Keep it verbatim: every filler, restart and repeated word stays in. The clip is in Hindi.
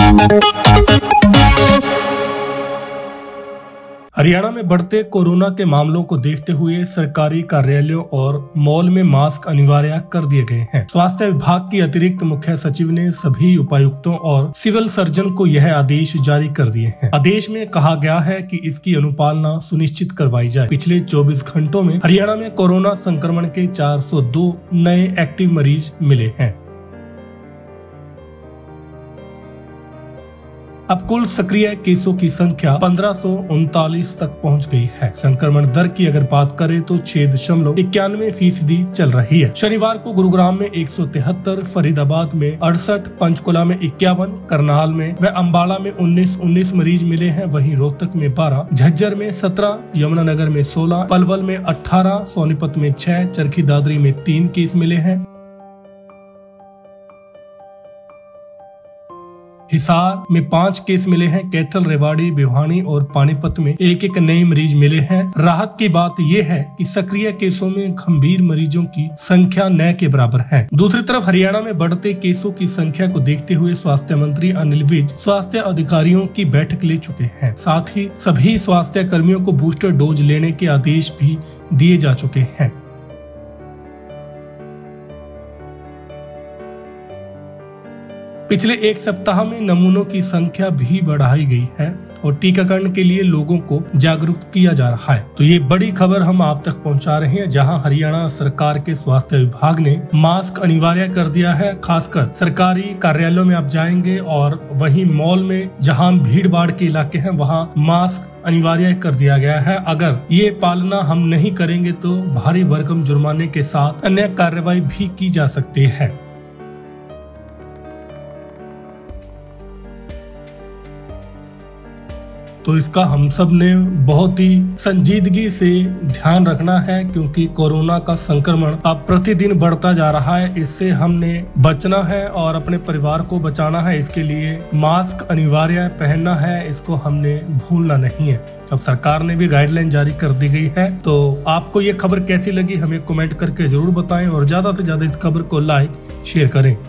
हरियाणा में बढ़ते कोरोना के मामलों को देखते हुए सरकारी कार्यालयों और मॉल में मास्क अनिवार्य कर दिए गए हैं। स्वास्थ्य विभाग की अतिरिक्त मुख्य सचिव ने सभी उपायुक्तों और सिविल सर्जन को यह आदेश जारी कर दिए हैं। आदेश में कहा गया है कि इसकी अनुपालना सुनिश्चित करवाई जाए। पिछले चौबीस घंटों में हरियाणा में कोरोना संक्रमण के चार सौ दो नए एक्टिव मरीज मिले हैं। अब कुल सक्रिय केसों की संख्या पंद्रह सौ उनतालीस तक पहुंच गई है। संक्रमण दर की अगर बात करें तो छह दशमलव इक्यानवे फीसदी चल रही है। शनिवार को गुरुग्राम में एक सौ तिहत्तर, फरीदाबाद में अड़सठ, पंचकुला में इक्यावन, करनाल में व अम्बाला में उन्नीस उन्नीस मरीज मिले हैं। वहीं रोहतक में बारह, झज्जर में सत्रह, यमुनानगर में सोलह, पलवल में अठारह, सोनीपत में छह, चरखी दादरी में तीन केस मिले हैं। हिसार में पांच केस मिले हैं। कैथल, रेवाड़ी, भिवानी और पानीपत में एक एक नए मरीज मिले हैं। राहत की बात यह है कि सक्रिय केसों में गंभीर मरीजों की संख्या नौ के बराबर है। दूसरी तरफ हरियाणा में बढ़ते केसों की संख्या को देखते हुए स्वास्थ्य मंत्री अनिल विज स्वास्थ्य अधिकारियों की बैठक ले चुके हैं। साथ ही सभी स्वास्थ्य कर्मियों को बूस्टर डोज लेने के आदेश भी दिए जा चुके हैं। पिछले एक सप्ताह में नमूनों की संख्या भी बढ़ाई गई है और टीकाकरण के लिए लोगों को जागरूक किया जा रहा है। तो ये बड़ी खबर हम आप तक पहुंचा रहे हैं, जहां हरियाणा सरकार के स्वास्थ्य विभाग ने मास्क अनिवार्य कर दिया है। खासकर सरकारी कार्यालयों में आप जाएंगे और वहीं मॉल में जहां भीड़ भाड़ के इलाके हैं वहां मास्क अनिवार्य कर दिया गया है। अगर ये पालना हम नहीं करेंगे तो भारी भरकम जुर्माने के साथ अन्य कार्रवाई भी की जा सकती है। तो इसका हम सब ने बहुत ही संजीदगी से ध्यान रखना है, क्योंकि कोरोना का संक्रमण अब प्रतिदिन बढ़ता जा रहा है। इससे हमने बचना है और अपने परिवार को बचाना है। इसके लिए मास्क अनिवार्य पहनना है, इसको हमने भूलना नहीं है। अब सरकार ने भी गाइडलाइन जारी कर दी गई है। तो आपको ये खबर कैसी लगी हमें कमेंट करके जरूर बताएं और ज्यादा से ज्यादा इस खबर को लाइक शेयर करें।